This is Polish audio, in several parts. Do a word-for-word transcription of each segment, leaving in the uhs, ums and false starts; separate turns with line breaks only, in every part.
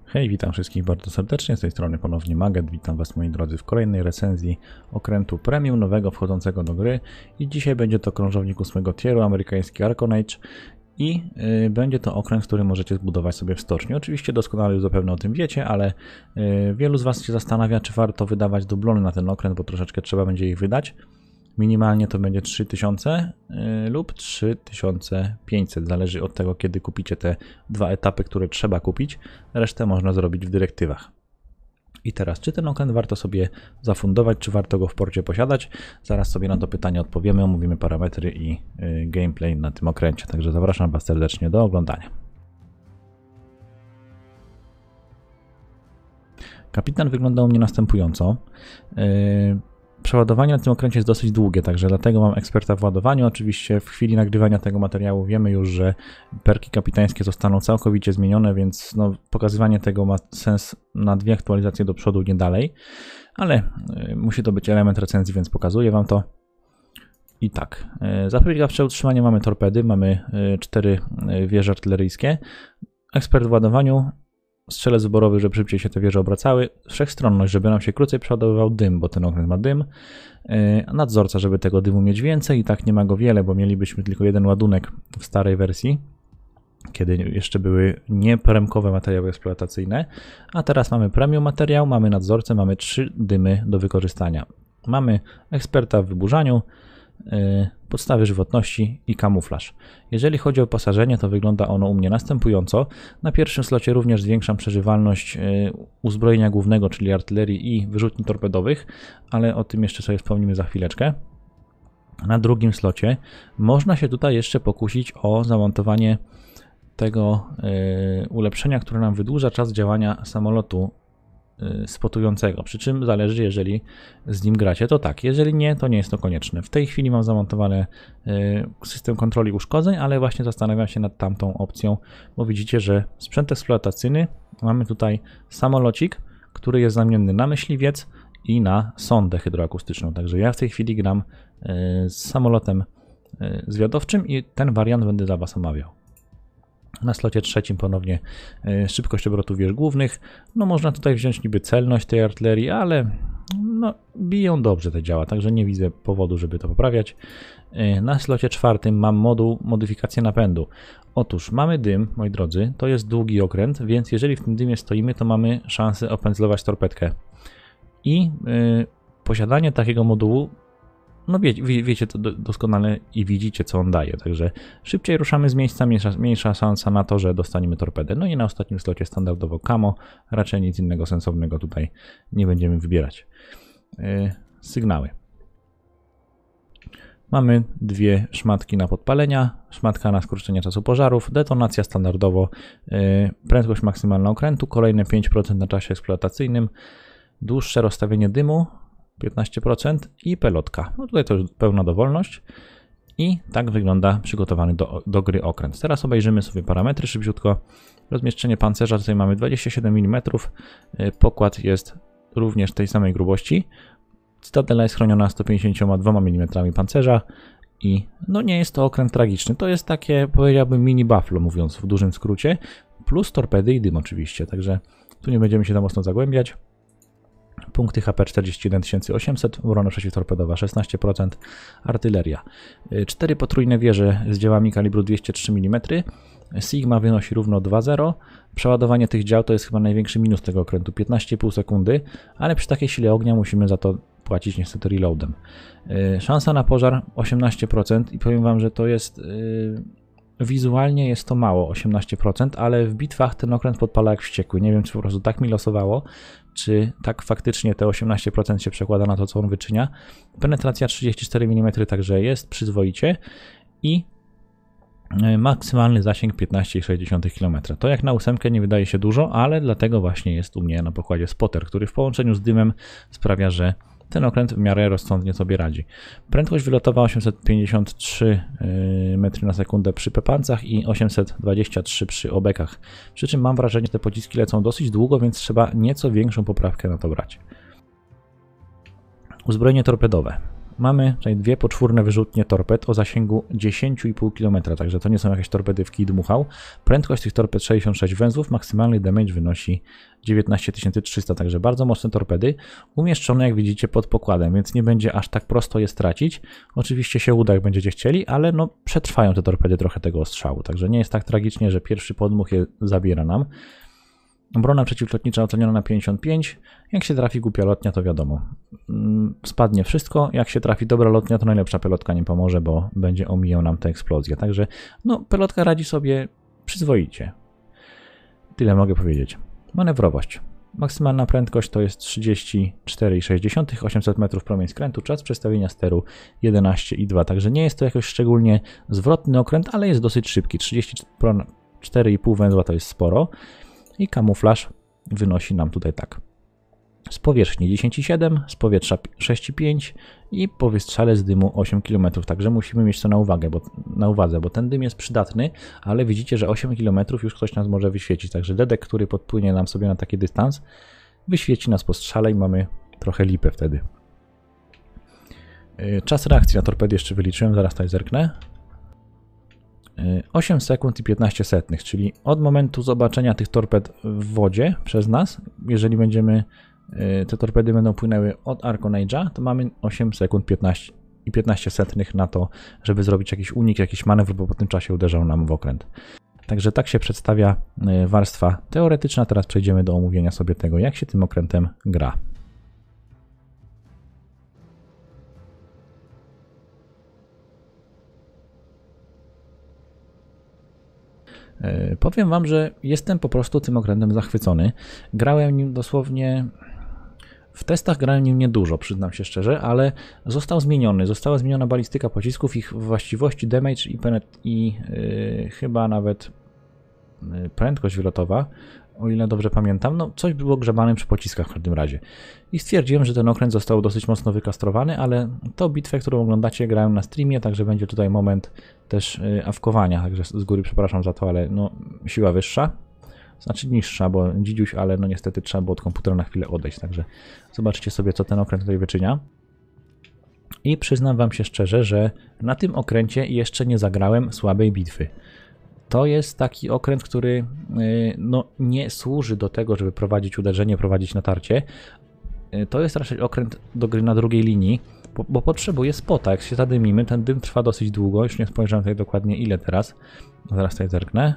Hej, witam wszystkich bardzo serdecznie, z tej strony ponownie Maget, witam Was moi drodzy w kolejnej recenzji okrętu premium nowego wchodzącego do gry i dzisiaj będzie to krążownik ósmego tieru, amerykański Arconage i yy, będzie to okręt, który możecie zbudować sobie w stoczni. Oczywiście doskonale już zapewne o tym wiecie, ale yy, wielu z Was się zastanawia, czy warto wydawać dublony na ten okręt, bo troszeczkę trzeba będzie ich wydać. Minimalnie to będzie trzy tysiące yy, lub trzy tysiące pięćset, zależy od tego, kiedy kupicie te dwa etapy, które trzeba kupić. Resztę można zrobić w dyrektywach. I teraz, czy ten okręt warto sobie zafundować, czy warto go w porcie posiadać? Zaraz sobie na to pytanie odpowiemy, omówimy parametry i yy, gameplay na tym okręcie. Także zapraszam Was serdecznie do oglądania. Kapitan wygląda u mnie następująco. Yy, Przeładowanie na tym okręcie jest dosyć długie, także dlatego mam eksperta w ładowaniu. Oczywiście w chwili nagrywania tego materiału wiemy już, że perki kapitańskie zostaną całkowicie zmienione, więc no, pokazywanie tego ma sens na dwie aktualizacje do przodu, nie dalej. Ale y, musi to być element recenzji, więc pokazuję Wam to. I tak, y, zapobiegawcze utrzymanie mamy torpedy, mamy y, cztery y, wieże artyleryjskie. Ekspert w ładowaniu. Strzelec wyborowy, żeby szybciej się te wieże obracały. Wszechstronność, żeby nam się krócej przeładowywał dym, bo ten okręt ma dym. Yy, nadzorca, żeby tego dymu mieć więcej. I tak nie ma go wiele, bo mielibyśmy tylko jeden ładunek w starej wersji, kiedy jeszcze były niepremkowe materiały eksploatacyjne. A teraz mamy premium materiał, mamy nadzorcę, mamy trzy dymy do wykorzystania. Mamy eksperta w wyburzaniu, Yy, podstawy żywotności i kamuflaż. Jeżeli chodzi o wyposażenie, to wygląda ono u mnie następująco. Na pierwszym slocie również zwiększam przeżywalność yy, uzbrojenia głównego, czyli artylerii i wyrzutni torpedowych, ale o tym jeszcze sobie wspomnimy za chwileczkę. Na drugim slocie można się tutaj jeszcze pokusić o zamontowanie tego yy, ulepszenia, które nam wydłuża czas działania samolotu spotującego, przy czym zależy, jeżeli z nim gracie, to tak, jeżeli nie, to nie jest to konieczne. W tej chwili mam zamontowany system kontroli uszkodzeń, ale właśnie zastanawiam się nad tamtą opcją, bo widzicie, że sprzęt eksploatacyjny, mamy tutaj samolocik, który jest zamienny na myśliwiec i na sondę hydroakustyczną, także ja w tej chwili gram z samolotem zwiadowczym i ten wariant będę dla Was omawiał. Na slocie trzecim ponownie y, szybkość obrotu wież głównych. No można tutaj wziąć niby celność tej artylerii, ale no, biją dobrze te działa, także nie widzę powodu, żeby to poprawiać. Y, na slocie czwartym mam moduł modyfikacji napędu. Otóż mamy dym, moi drodzy, to jest długi okręt, więc jeżeli w tym dymie stoimy, to mamy szansę opędzlować torpedkę. I y, posiadanie takiego modułu, no wie, wie, wiecie to doskonale i widzicie, co on daje, także szybciej ruszamy z miejsca, mniejsza, mniejsza szansa na to, że dostaniemy torpedę. No i na ostatnim slocie standardowo camo, raczej nic innego sensownego tutaj nie będziemy wybierać. Yy, sygnały. Mamy dwie szmatki na podpalenia, szmatka na skrócenie czasu pożarów, detonacja standardowo, yy, prędkość maksymalna okrętu, kolejne pięć procent na czasie eksploatacyjnym, dłuższe rozstawienie dymu, piętnaście procent i pelotka. No tutaj to już pełna dowolność i tak wygląda przygotowany do, do gry okręt. Teraz obejrzymy sobie parametry szybciutko. Rozmieszczenie pancerza, tutaj mamy dwadzieścia siedem milimetrów, pokład jest również tej samej grubości. Cytadela jest chroniona sto pięćdziesięcioma dwoma milimetrami pancerza i no nie jest to okręt tragiczny. To jest takie, powiedziałbym, mini Buffalo, mówiąc w dużym skrócie, plus torpedy i dym oczywiście, także tu nie będziemy się za mocno zagłębiać. Punkty H P czterdzieści jeden tysięcy osiemset, obrona przeciwtorpedowa szesnaście procent, artyleria. cztery potrójne wieże z działami kalibru dwieście trzy milimetry, Sigma wynosi równo dwa zero, przeładowanie tych dział to jest chyba największy minus tego okrętu, piętnaście i pół sekundy, ale przy takiej sile ognia musimy za to płacić niestety reloadem. Szansa na pożar osiemnaście procent i powiem Wam, że to jest... Wizualnie jest to mało, osiemnaście procent, ale w bitwach ten okręt podpala jak wściekły. Nie wiem, czy po prostu tak mi losowało, czy tak faktycznie te osiemnaście procent się przekłada na to, co on wyczynia. Penetracja trzydzieści cztery milimetry, także jest przyzwoicie i maksymalny zasięg piętnaście przecinek sześć kilometra. To jak na ósemkę nie wydaje się dużo, ale dlatego właśnie jest u mnie na pokładzie spotter, który w połączeniu z dymem sprawia, że ten okręt w miarę rozsądnie sobie radzi. Prędkość wylotowa osiemset pięćdziesiąt trzy metry na sekundę przy pepancach i osiemset dwadzieścia trzy przy obekach. Przy czym mam wrażenie, że te pociski lecą dosyć długo, więc trzeba nieco większą poprawkę na to brać. Uzbrojenie torpedowe. Mamy tutaj dwie poczwórne wyrzutnie torped o zasięgu dziesięć i pół kilometra, także to nie są jakieś torpedy w kij dmuchał. Prędkość tych torped sześćdziesiąt sześć węzłów, maksymalny damage wynosi dziewiętnaście tysięcy trzysta, także bardzo mocne torpedy, umieszczone jak widzicie pod pokładem, więc nie będzie aż tak prosto je stracić. Oczywiście się uda, jak będziecie chcieli, ale no przetrwają te torpedy trochę tego ostrzału, także nie jest tak tragicznie, że pierwszy podmuch je zabiera nam. Obrona przeciwlotnicza oceniona na pięćdziesiąt pięć. Jak się trafi głupia lotnia, to wiadomo, spadnie wszystko. Jak się trafi dobra lotnia, to najlepsza pelotka nie pomoże, bo będzie omijał nam tę eksplozję. Także no, pelotka radzi sobie przyzwoicie. Tyle mogę powiedzieć. Manewrowość. Maksymalna prędkość to jest trzydzieści cztery przecinek sześć, osiemset metrów promień skrętu, czas przestawienia steru jedenaście i dwa. Także nie jest to jakoś szczególnie zwrotny okręt, ale jest dosyć szybki. trzydzieści cztery i pół węzła to jest sporo. I kamuflaż wynosi nam tutaj tak. Z powierzchni dziesięć i siedem, z powietrza sześć i pięć i po wystrzale z dymu osiem kilometrów. Także musimy mieć to na uwagę, bo, na uwadze, bo ten dym jest przydatny, ale widzicie, że osiem kilometrów już ktoś nas może wyświecić. Także dedek, który podpłynie nam sobie na taki dystans, wyświeci nas po strzale i mamy trochę lipę wtedy. Czas reakcji na torpedy jeszcze wyliczyłem, zaraz tutaj zerknę. osiem sekund i piętnaście setnych, czyli od momentu zobaczenia tych torped w wodzie przez nas, jeżeli będziemy, te torpedy będą płynęły od Arconage'a, to mamy osiem sekund piętnaście i piętnaście setnych na to, żeby zrobić jakiś unik, jakiś manewr, bo po tym czasie uderzał nam w okręt. Także tak się przedstawia warstwa teoretyczna. Teraz przejdziemy do omówienia sobie tego, jak się tym okrętem gra. Powiem wam, że jestem po prostu tym okrętem zachwycony. Grałem nim dosłownie... W testach grałem nim niedużo, przyznam się szczerze, ale został zmieniony. Została zmieniona balistyka pocisków, ich właściwości, damage i, i yy, chyba nawet yy, prędkość wylotowa, o ile dobrze pamiętam. No, coś było grzebane przy pociskach w każdym razie. I stwierdziłem, że ten okręt został dosyć mocno wykastrowany, ale to bitwę, którą oglądacie, grałem na streamie, także będzie tutaj moment też yy, awkowania, także z góry przepraszam za to, ale no, siła wyższa. Znaczy niższa, bo dzidziuś, ale no niestety trzeba było od komputera na chwilę odejść, także zobaczcie sobie, co ten okręt tutaj wyczynia. I przyznam wam się szczerze, że na tym okręcie jeszcze nie zagrałem słabej bitwy. To jest taki okręt, który no, nie służy do tego, żeby prowadzić uderzenie, prowadzić natarcie. To jest raczej okręt do gry na drugiej linii, bo, bo potrzebuje spota. Jak się zadymimy, ten dym trwa dosyć długo, już nie spojrzałem tutaj dokładnie ile teraz. Zaraz tutaj zerknę.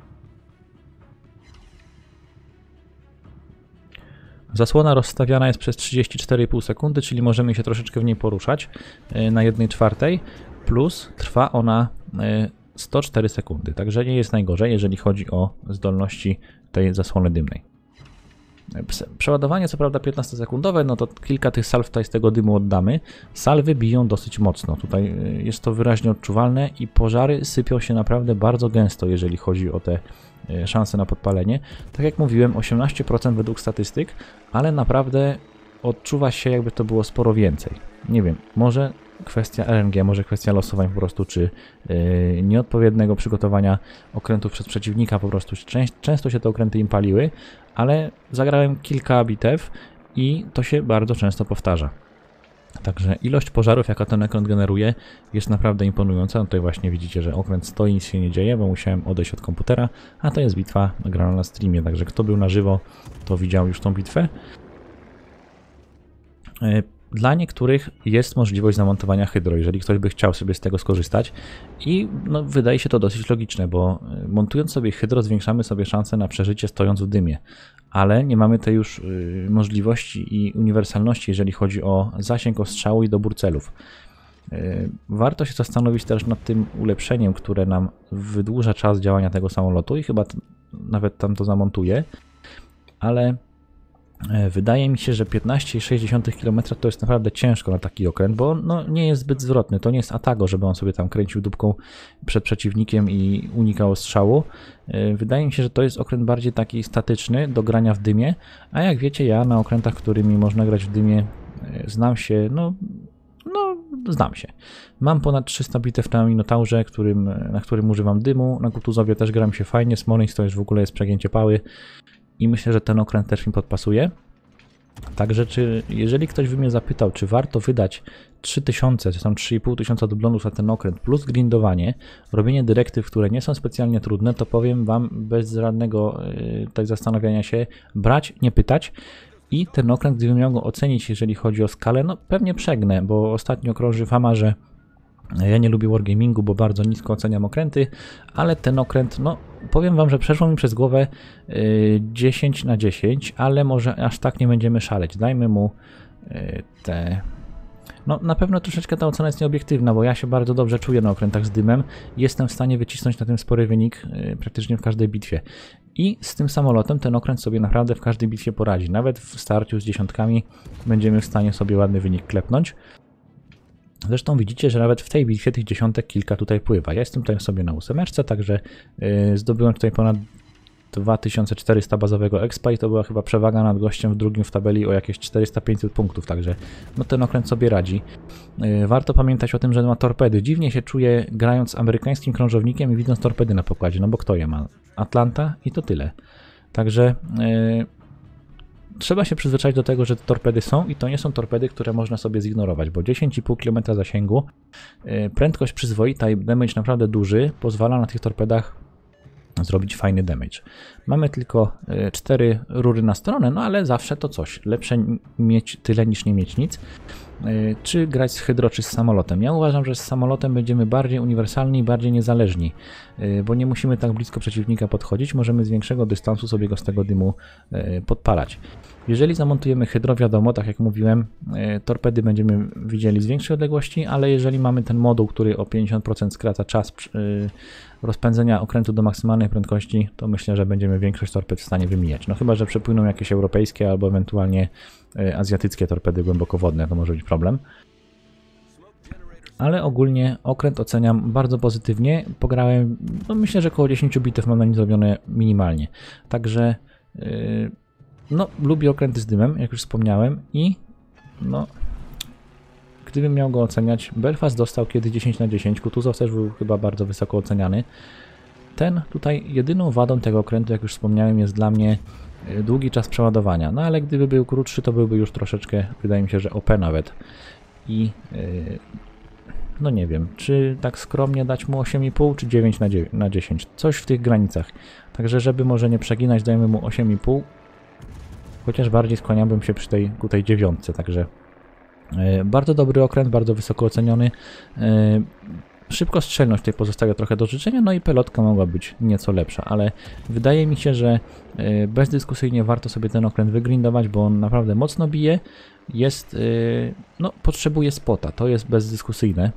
Zasłona rozstawiana jest przez trzydzieści cztery i pół sekundy, czyli możemy się troszeczkę w niej poruszać na jednej czwartej, plus trwa ona sto cztery sekundy, także nie jest najgorzej, jeżeli chodzi o zdolności tej zasłony dymnej. Przeładowanie co prawda piętnastosekundowe, no to kilka tych salw tutaj z tego dymu oddamy. Salwy biją dosyć mocno, tutaj jest to wyraźnie odczuwalne i pożary sypią się naprawdę bardzo gęsto, jeżeli chodzi o te szanse na podpalenie. Tak jak mówiłem, osiemnaście procent według statystyk, ale naprawdę odczuwa się, jakby to było sporo więcej. Nie wiem, może kwestia R N G, może kwestia losowań po prostu, czy yy, nieodpowiedniego przygotowania okrętów przez przeciwnika po prostu. Część, często się te okręty im paliły, ale zagrałem kilka bitew i to się bardzo często powtarza. Także ilość pożarów, jaka ten okręt generuje, jest naprawdę imponująca. No tutaj właśnie widzicie, że okręt stoi, nic się nie dzieje, bo musiałem odejść od komputera, a to jest bitwa nagrana na streamie, także kto był na żywo, to widział już tą bitwę. Dla niektórych jest możliwość zamontowania hydro, jeżeli ktoś by chciał sobie z tego skorzystać i no, wydaje się to dosyć logiczne, bo montując sobie hydro zwiększamy sobie szansę na przeżycie stojąc w dymie, ale nie mamy tej już y, możliwości i uniwersalności, jeżeli chodzi o zasięg ostrzału i dobór celów. Y, warto się zastanowić też nad tym ulepszeniem, które nam wydłuża czas działania tego samolotu i chyba nawet tam to zamontuje, ale wydaje mi się, że piętnaście i sześć kilometra to jest naprawdę ciężko na taki okręt, bo no, nie jest zbyt zwrotny. To nie jest Atago, żeby on sobie tam kręcił dupką przed przeciwnikiem i unikał strzału. Wydaje mi się, że to jest okręt bardziej taki statyczny do grania w dymie, a jak wiecie, ja na okrętach, którymi można grać w dymie, znam się, no, no znam się. Mam ponad trzysta bitew na Minotaurze, którym, na którym używam dymu. Na Kutuzowie też gram się fajnie, Smoleńsk to już w ogóle jest przegięcie pały. I myślę, że ten okręt też mi podpasuje. Także czy, jeżeli ktoś by mnie zapytał, czy warto wydać trzy tysiące, czy tam trzy i pół tysiąca dublonów za ten okręt, plus grindowanie, robienie dyrektyw, które nie są specjalnie trudne, to powiem wam bez żadnego yy, tak zastanawiania się, brać, nie pytać. I ten okręt, gdybym miał go ocenić, jeżeli chodzi o skalę, no pewnie przegnę, bo ostatnio krąży fama, że ja nie lubię wargamingu, bo bardzo nisko oceniam okręty, ale ten okręt, no powiem wam, że przeszło mi przez głowę yy, dziesięć na dziesięć, ale może aż tak nie będziemy szaleć. Dajmy mu yy, te... No na pewno troszeczkę ta ocena jest nieobiektywna, bo ja się bardzo dobrze czuję na okrętach z dymem. Jestem w stanie wycisnąć na tym spory wynik yy, praktycznie w każdej bitwie. I z tym samolotem ten okręt sobie naprawdę w każdej bitwie poradzi. Nawet w starciu z dziesiątkami będziemy w stanie sobie ładny wynik klepnąć. Zresztą widzicie, że nawet w tej bitwie tych dziesiątek kilka tutaj pływa. Ja jestem tutaj sobie na ósemeczce, także yy, zdobyłem tutaj ponad dwa tysiące czterysta bazowego expa i to była chyba przewaga nad gościem w drugim w tabeli o jakieś czterysta pięćset punktów, także no ten okręt sobie radzi. Yy, warto pamiętać o tym, że ma torpedy. Dziwnie się czuję grając z amerykańskim krążownikiem i widząc torpedy na pokładzie, no bo kto je ma? Atlanta i to tyle. Także yy, trzeba się przyzwyczaić do tego, że te torpedy są i to nie są torpedy, które można sobie zignorować, bo dziesięć i pół kilometra zasięgu, yy, prędkość przyzwoita i damage naprawdę duży pozwala na tych torpedach zrobić fajny damage. Mamy tylko yy, cztery rury na stronę, no ale zawsze to coś. Lepsze mieć tyle niż nie mieć nic. Yy, czy grać z hydro, czy z samolotem? Ja uważam, że z samolotem będziemy bardziej uniwersalni i bardziej niezależni, yy, bo nie musimy tak blisko przeciwnika podchodzić, możemy z większego dystansu sobie go z tego dymu yy, podpalać. Jeżeli zamontujemy hydro, wiadomo, tak jak mówiłem, yy, torpedy będziemy widzieli z większej odległości, ale jeżeli mamy ten moduł, który o pięćdziesiąt procent skraca czas yy, rozpędzenia okrętu do maksymalnej prędkości, to myślę, że będziemy większość torped w stanie wymijać. No chyba że przepłyną jakieś europejskie albo ewentualnie y, azjatyckie torpedy głębokowodne, to może być problem. Ale ogólnie okręt oceniam bardzo pozytywnie. Pograłem, no myślę, że około dziesięć bitew mam na nim zrobione minimalnie. Także y, no lubię okręty z dymem, jak już wspomniałem i no gdybym miał go oceniać, Belfast dostał kiedyś dziesięć na dziesięć, Kutuzov też był chyba bardzo wysoko oceniany. Ten tutaj jedyną wadą tego okrętu, jak już wspomniałem, jest dla mnie długi czas przeładowania. No ale gdyby był krótszy, to byłby już troszeczkę, wydaje mi się, że O P nawet. I yy, no nie wiem, czy tak skromnie dać mu osiem i pół, czy dziewięć na dziesięć. Coś w tych granicach. Także żeby może nie przeginać, dajmy mu osiem i pół. Chociaż bardziej skłaniałbym się przy tej, ku tej dziewiątce, także yy, bardzo dobry okręt, bardzo wysoko oceniony. Yy, Szybkostrzelność tutaj pozostawia trochę do życzenia, no i pelotka mogła być nieco lepsza, ale wydaje mi się, że yy, bezdyskusyjnie warto sobie ten okręt wygrindować, bo on naprawdę mocno bije, jest, yy, no potrzebuje spota, to jest bezdyskusyjne,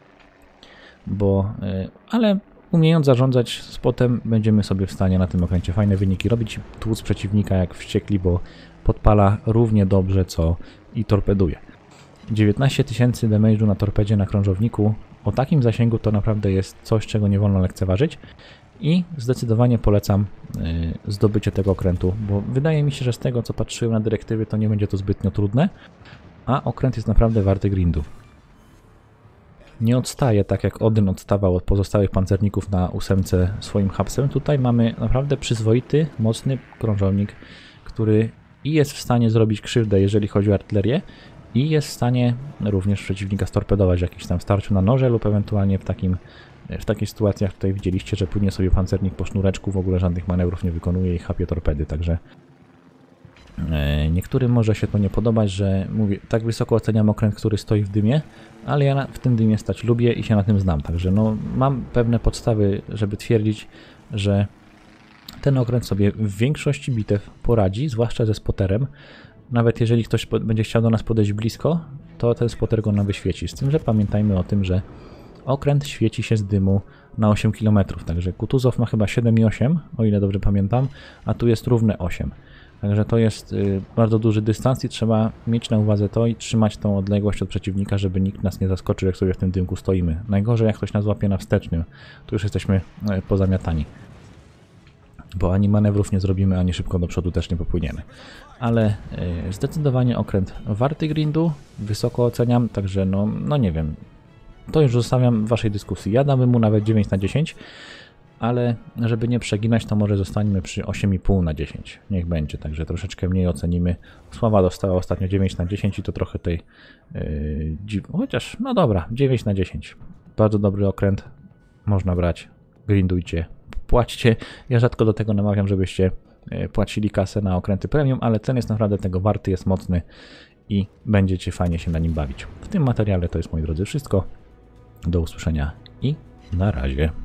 bo, yy, ale umiejąc zarządzać spotem, będziemy sobie w stanie na tym okręcie fajne wyniki robić, tłuc przeciwnika jak wściekli, bo podpala równie dobrze co i torpeduje. dziewiętnaście tysięcy damage'u na torpedzie na krążowniku. O takim zasięgu to naprawdę jest coś, czego nie wolno lekceważyć i zdecydowanie polecam y, zdobycie tego okrętu, bo wydaje mi się, że z tego co patrzyłem na dyrektywy, to nie będzie to zbytnio trudne, a okręt jest naprawdę warty grindu. Nie odstaje tak jak Odyn odstawał od pozostałych pancerników na ósemce swoim hapsem. Tutaj mamy naprawdę przyzwoity, mocny krążownik, który i jest w stanie zrobić krzywdę, jeżeli chodzi o artylerię, i jest w stanie również przeciwnika storpedować w jakimś tam starciu na noże lub ewentualnie w takim w takich sytuacjach tutaj widzieliście, że płynie sobie pancernik po sznureczku, w ogóle żadnych manewrów nie wykonuje i chapie torpedy, także e, niektórym może się to nie podobać, że mówię, tak wysoko oceniam okręt, który stoi w dymie, ale ja na, w tym dymie stać lubię i się na tym znam, także no mam pewne podstawy, żeby twierdzić, że ten okręt sobie w większości bitew poradzi, zwłaszcza ze spoterem. Nawet jeżeli ktoś będzie chciał do nas podejść blisko, to ten spotter go nam wyświeci. Z tym, że pamiętajmy o tym, że okręt świeci się z dymu na osiem kilometrów. Także Kutuzov ma chyba siedem i osiem, o ile dobrze pamiętam, a tu jest równe osiem. Także to jest y, bardzo duży dystans i trzeba mieć na uwadze to i trzymać tą odległość od przeciwnika, żeby nikt nas nie zaskoczył, jak sobie w tym dymku stoimy. Najgorzej, jak ktoś nas łapie na wstecznym, to już jesteśmy y, pozamiatani. Bo ani manewrów nie zrobimy, ani szybko do przodu też nie popłyniemy. Ale yy, zdecydowanie okręt warty grindu, wysoko oceniam, także no, no nie wiem, to już zostawiam w waszej dyskusji. Ja dałbym mu nawet dziewięć na dziesięć, ale żeby nie przeginać, to może zostańmy przy osiem i pół na dziesięć. Niech będzie, także troszeczkę mniej ocenimy. Sława dostała ostatnio dziewięć na dziesięć i to trochę tej yy, dziw... chociaż, no dobra, dziewięć na dziesięć. Bardzo dobry okręt, można brać, grindujcie, płaćcie. Ja rzadko do tego namawiam, żebyście płacili kasę na okręty premium, ale cen jest naprawdę tego warty, jest mocny i będziecie fajnie się na nim bawić. W tym materiale to jest, moi drodzy, wszystko. Do usłyszenia i na razie.